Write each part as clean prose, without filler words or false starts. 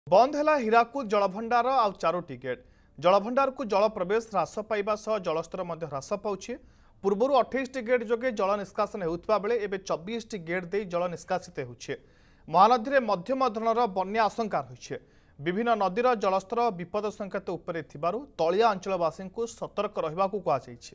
बंद है हीराकुद जलभंडार आउ चारोटी गेट जलभंडार को जल प्रवेश ह्रास पाइबा सह जलस्तर ह्रास पाउछि। पूर्व 28 गेट जोगे जल निष्कासन होता बेले एवं 24 गेट दे जल निष्कासित होछि। महानदी में मध्यम धरणर बन्या आशंका रही। विभिन्न नदीर जलस्तर विपद संकेत उपरे थिबारु तलिया अंचलवासी को सतर्क रहिबा को कहुछि।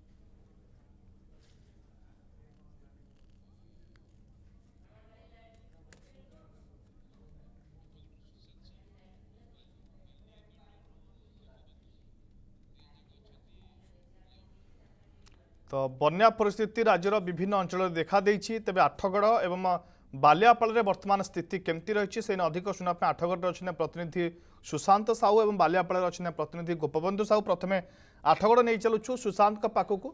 तो बन्या परिस्थिति राज्यर विभिन्न अंचल देखा देछि। तेबे आठगड़ एवं बालियापाल वर्तमान स्थिति केमती रही से अधिक शुणा आठगढ़ अच्छे प्रतिनिधि सुशांत साहू और बालियापाल अच्छे प्रतिनिधि गोपबंधु साहू। प्रथमे आठगड़ नहीं चलुछु सुशांत पाखक।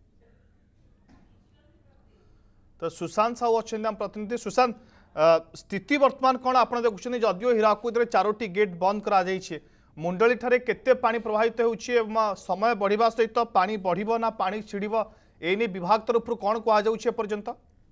तो सुशांत साहू अच्छे प्रतिनिधि। सुशांत, स्थिति वर्तमान कौन आप देखुं? जदिव हीराकुद चारोटी गेट बंद कर मुंडली ठारे केते पानी प्रवाहित होउछि एवं समय बढ़िबा सहित पानी बढ़िबो ना पानी छिड़िबो एने विभाग तरफ कौन कहुछि पर्यंत?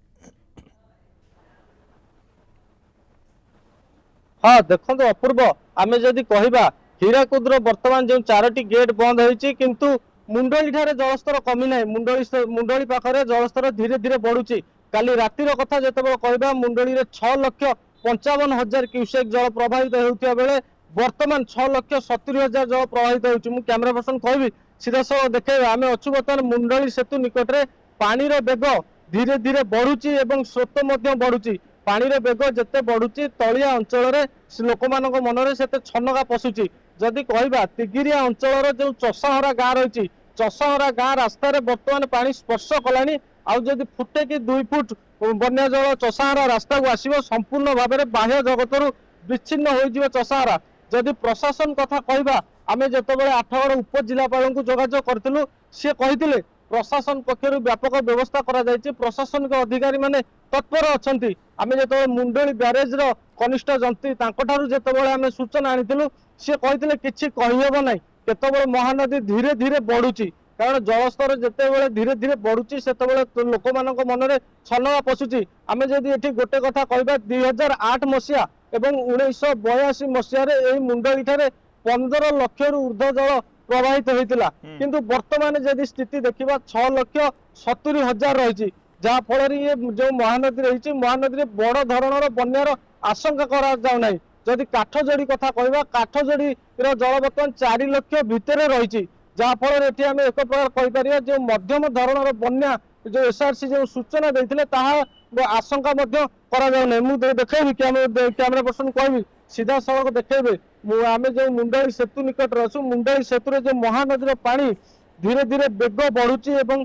हाँ देखो अपूर्व, आम जदि कहवा हीराकुद वर्तमान जो चारोटी गेट बंद होती किंतु मुंडली ठारे जलस्तर कमी ना। मुंडली पाखरे जलस्तर धीरे धीरे बढ़ुची। काली रातिर कथा जो कहवा मुंडली 6,55,000 क्यूसेक जल प्रवाहित होता बेले वर्तमान 6,70,000 जल प्रवाहित हो। कैमरा पर्सन कहबी सीधा सब देखे आम अच्छु बर्तमान मुंडली सेतु निकट में पानीर बेग धीरे धीरे बढ़ुची एवं स्रोत बढ़ुची। पानीर बेग जिते बढ़ुची तलिया अंचल लोक मनरे से छनका पशुची। जदि कहवा तिगिरिया अंचल जो चषाहरा गाँ रही चषाहरा गाँ रास्तार बर्तमान पानी स्पर्श कलानी। आदि फुटे कि 2 फुट बन्या जल चषाहरा रास्ता को आसो संपूर्ण भाव में बाह्य जगत विच्छिन्न हो चषाहरा। जदि प्रशासन कथा कहवा आम जो आठगड़ उपजिलापाल को जोगाजोग करूँ सी कहते प्रशासन पक्षर व्यापक व्यवस्था करा जायछि। प्रशासनिक अधिकारी माने तत्पर अछंती। आम जो मुंडली ब्यारेज कनिष्ठ जंत्री जो आम सूचना आनीलु सी कहते किसी कहीहब ना केतबे महानदी धीरे धीरे बढ़ुची। कारण जलस्तर जिते धीरे धीरे बढ़ुची से लोक मनरे छनका पशुची। आम जदि ये गोटे कथा कहवा 2008 मसीहा एवं 1982 मसीह मुंडली ठारे 15 लाख ऊर्ध्व जल प्रवाहित होता किंतु वर्तमान जदि स्थिति देखा 6,70,000 रही जहाँ फल ये जो महानदी रही महानदी बड़ धरणर बन्यार आशंका करा जाउना। जदि काठजोड़ी कथा कहवा काठजोड़ी जल बर्तमान 4 लाख भितर रही जहाँ फल ये आम एक प्रकार कहीपर जो मध्यम धरणर बन्या जो एसआरसी जो सूचना देते आशंका देखेबी कैमरा पर्सन कहबी सीधा सड़क देखेबे आम जो मुंडली सेतु निकट अच्छु मुंडली सेतु जो महानदी पानी धीरे धीरे बेग बढ़ुची एवं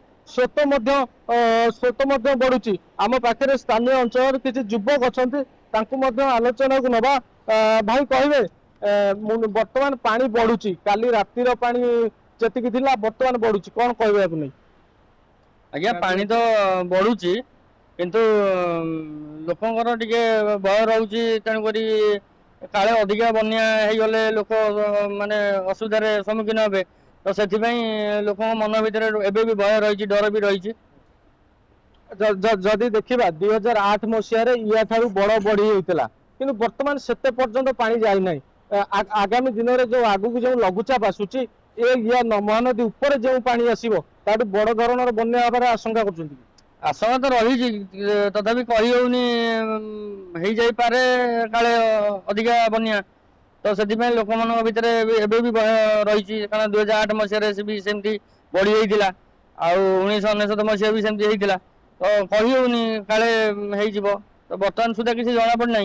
स्रोत बढ़ुची। आम पाखे स्थानीय अंचल किसी युवक अच्छा आलोचना को नवा भाई कहे वर्तमान पानी बढ़ुची काली रातिर पानी जी वर्तमान बढ़ुची कौन कहवा नहीं? आज्ञा पानी तो बढ़ुची किंतु लोकंर टिके भय रोचे तेणुकरी काले अधिका बन्या गले लोक माने असुविधार सम्मुखीन हे तो से लोक मन भितर एबे भी भय रही डर भी रही। जदि देखा 2008 मसीह या ठारू बड़ बढ़ी होता कि वर्तमान सेते पर्यंत पानी जाई ना। आगामी दिन में जो आगू जो लघुचाप आसूची या महानदी उपर जो पानी आसो ताठू बड़ धरणर बन्या होबार आशंका कर आशंका तो रही तथापि कही होनी हो जापे काले अधिका बन्या तो से लोक मान भर एबे भी भय रही कारण 2008 मसीह भी सेमती बढ़ी होता आउ 1999 मसीह भी सेमती होता तो कही होनी काले हो तो बर्तमान सुधा किसी जना पड़ना।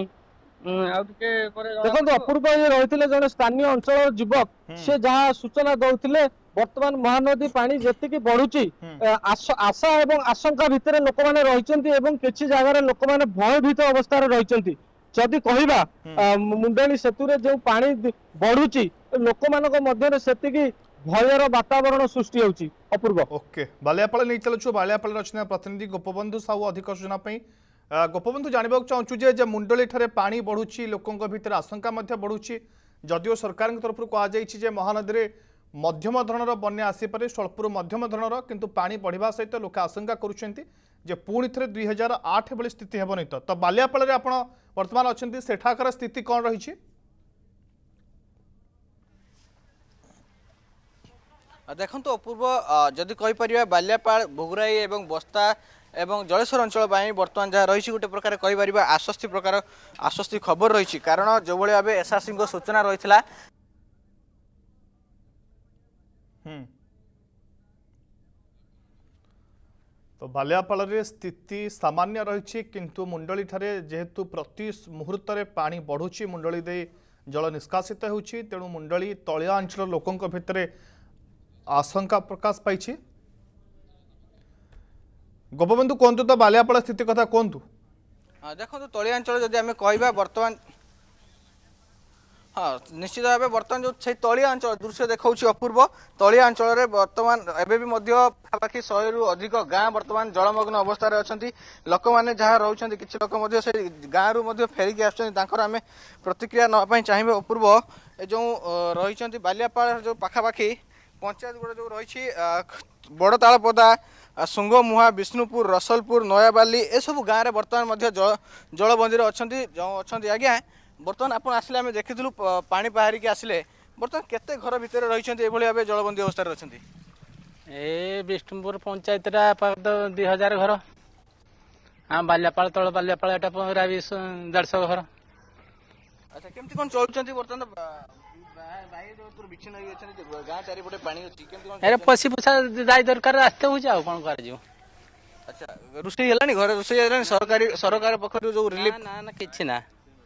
देखो अपूर्व ये रही जड़े स्थानीय अंचल युवक से जहाँ सूचना दौले वर्तमान महानदी पानी जी बढ़ुची आशा एवं आशंका भितर लोक मैंने रही किसी जगह लोक मैंने भयभीत अवस्था रही। जदि कहवा मुंडली सेतु जो पानी बढ़ुची लोक मान से भयर वातावरण सृष्टि होची। अपूर्व ओके बालियापाल नहीं चलु बालियापाल रचना प्रतिनिधि गोपबंधु साहू अधिक सूचना गोपबंधु जानवा चाहूँ जे मुंडली ठारे पानी बढ़ुची लोकों भितर आशंका बढ़ुची जदिव सरकार तरफ कहुई महानदी में मध्यम धरणर बन्या आसीपे स्वल्परू मध्यम धरणर किंतु पानी बढ़िया सहित लोक आशंका करुँचे पुणी थे 2008 भली स्थिति हेबनी तो बालियापाल आप वर्तमान अच्छा सेठाकर स्थिति कौन रही? देखो अपूर्व जदि कहीपर बाल्यापाड़ भोगराई एवं बस्ता एवं जलेश्वर अंचल बर्तमान जहाँ रही गोटे प्रकार कहीपर आश्वस्ति प्रकार आश्वस्ति खबर रही कारण जो भाव एसआरसी सूचना रही है। तो बाल्यापाल स्थिति सामान्य रही किंतु मुंडली ठारे जेहेतु प्रति मुहूर्त में पानी बढ़ुची मुंडली दे जल निष्कासित होउछि तेणु मुंडली तलिया अंचल लोकों भितर आशंका प्रकाश पाई। गोपबंधु कहतु तो बाल्यापाल स्थिति कथा कहतु। देखो तलिया अंचल जदि आम कह बर्तमान हाँ निश्चित भाव बर्तमान जो से तलिया अंचल दृश्य देखा अपूर्व तलिया अंचल बर्तमान एवं पाखापाखि 100 रु अधिक गाँ बर्तमान जलमग्न अवस्था अच्छा लोक मैंने जहाँ रोचे किसी लोक से गाँव रु फेरिकी आम प्रतिक्रिया नापी चाहिए। अपूर्व जो रही बाल्यापाड़ जो पाखापाखि पंचायत गुड़ा जो रही बड़तालपदा सुंगमुहा विष्णुपुर रसलपुर नयाबाली ए सब गाँव में बर्तमान जलबंदी अच्छा आज्ञा बर्तमान आप आसिले आम देखी पानी बाहरिकी आसिले बर्तमान केते घर भितर रही भाव जलबंदी अवस्था अच्छा ए विष्णुपुर पंचायत 2000 घर हाँ बाल्यापाल तल बाल्यापाल एटा 150 घर। अच्छा केमती कौन चलुचंती बर्तमान विच्छिन्न गाँ चारिपटे पानी अच्छी पशी पुछा जाय दरकार रास्ते हो जाओ कौन कर। अच्छा रोषे है घर रोषे सरकार पक्ष जो रिलीफ ना ना किछि ना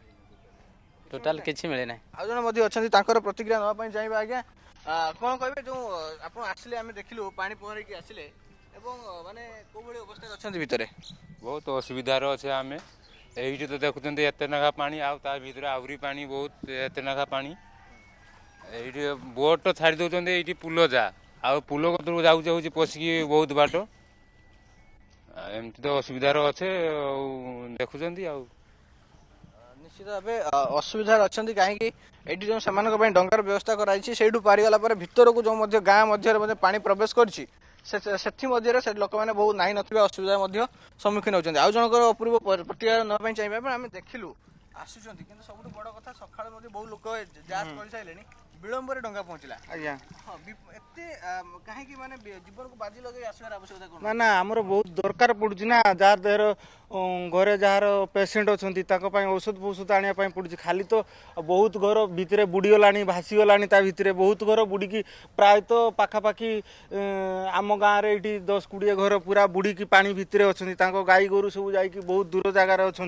टोटाल किछि मिले ना आ जन अच्छा प्रतिक्रिया नापी चाहिए। आज्ञा कौन कहे जो आप आसिले आम देखिलु पानी पहरिकी आसिले माने को भली अवस्था अच्छा भितर बहुत असुविधार अच्छे आम ये तो देखुं एत नाखा पानी आ भीतर आहरी पानी बहुत एत नाखा पानी ये बोट तो छाड़ी दौरान ये पुल जा आ पुल कतर जाऊ जाऊँ पशिकी बहुत बाट एमती तो असुविधार अच्छे देखुं आ निश्चित भाव असुविधा अच्छा कहीं जो से डंगार व्यवस्था कराई से पारिगला भितर को जो गाँ मध्य पानी प्रवेश करी लोक मैंने बहुत नाई ना असुविधा सम्मुखीन होती आउ जनकर अपूर्व प्रतिक्रिया नापी चाहिए आम देखिलु आसुँच कि सब बड़ कथा सका बहुत लोक जांच कर सारे विलंब डंगा पहुँचला आज्ञा हाँ कहीं माने जीवन को बाजी लगे आसबार आवश्यकता ना ना आमर बहुत दरकार पड़ुछि ना जार देहर घरे जार पेसेंट अच्छा औषध फौषध आने पड़ुछि खाली तो बहुत घर भितर बुड़ीगलानी भासीगलानी ता भितर बहुत घर बुड़ीकी प्रायतः पाखापाखि आम गाँव ये 10-20 घर पूरा बुड़ीकी पानी भितर अच्छा गाई गोरु सब जाकि बहुत दूर जगार अच्छा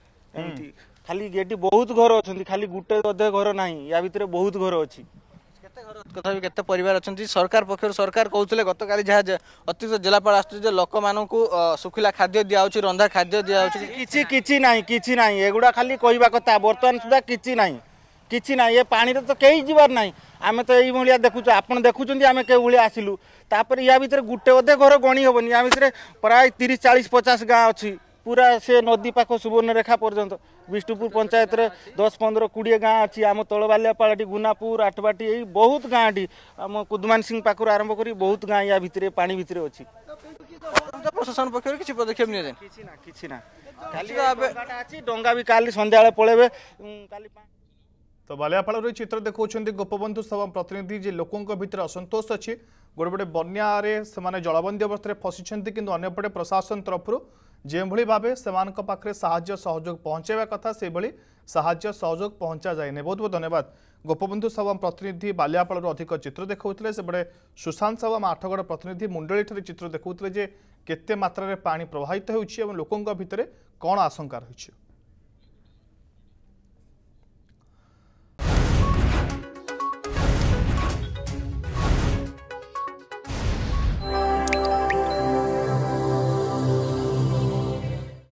खाली ये बहुत घर अच्छा खाली गुटे अधे घर ना या भितर बहुत घर अच्छी तथा केते परिवार अच्छा सरकार पक्ष सरकार कहते गत काली जहाँ अतिरिक्त जिलापाल आस लोक मान सुखिला खाद्य दिखाई रंधा खाद्य दिखाई किसी ना एगुड़ा खाली कहवा कथा बर्तमान सुधा किसी ना ये पानी तो कहीं जीवार ना आम तो ये देखुच आप देखुं आम के आसिलु तापर या भितर गुटे अधे घर गणी हेनी या भितर प्राय 30-40-50 गाँ अच्छी पूरा से नदी पाख सुवर्णरेखा पर्यंत विष्णुपुर पंचायत रे 10-15-20 गाँ अच्छी आम तल बाल्यापाड़ी गुनापुर आठबाटी यही बहुत गाँ टी आम कुदमान सिंह पाखर आरंभ कर बहुत गाँ या भितर पानी भितर अच्छी प्रशासन पक्ष किसी पदक्षेप नहीं किसी ना खाली डंगा भी काली संध्या पलैबे काली। तो बाल्यापाड़ चित्र देखा गोपबंधु सभा प्रतिनिधि जे लोकों भीतर असंतोष अच्छी गोटे बन्या से जलबंदी अवस्था फसी कि अंपटे प्रशासन तरफ जो भाव से साहाय्य सहयोग पहुंचाइवा कथा से साहाय्य सहयोग पहुंचा जाए। बहुत बहुत धन्यवाद। गोपबंधु सभा प्रतिनिधि बाल्यापाड़ अधिक चित्र देखा से बड़े सुशांत सभा आठगड़ प्रतिनिधि मुंडली चित्र देखा जे केते मात्रा पानी प्रवाहित होती लोकों भितर कौन आशंका रही।